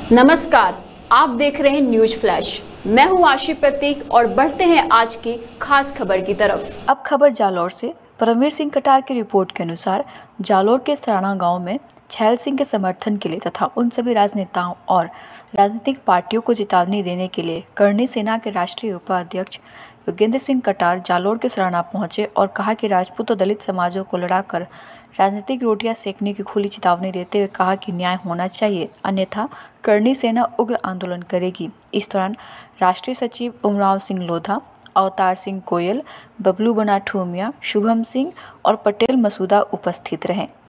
नमस्कार, आप देख रहे हैं न्यूज फ्लैश। मैं हूं आशी प्रतीक और बढ़ते हैं आज की खास खबर की तरफ। अब खबर जालौर से। परमवीर सिंह कटार की रिपोर्ट के अनुसार जालौर के सराणा गांव में छैल सिंह के समर्थन के लिए तथा उन सभी राजनेताओं और राजनीतिक पार्टियों को चेतावनी देने के लिए करणी सेना के राष्ट्रीय उपाध्यक्ष योगेंद्र सिंह कटार जालौर के सराणा पहुंचे और कहा कि राजपूत और दलित समाजों को लड़ाकर राजनीतिक रोटियां सेकने की खुली चेतावनी देते हुए कहा कि न्याय होना चाहिए, अन्यथा करणी सेना उग्र आंदोलन करेगी। इस दौरान राष्ट्रीय सचिव उमराव सिंह लोधा, अवतार सिंह गोयल, बबलू बना ठूमिया, शुभम सिंह और पटेल मसूदा उपस्थित रहे।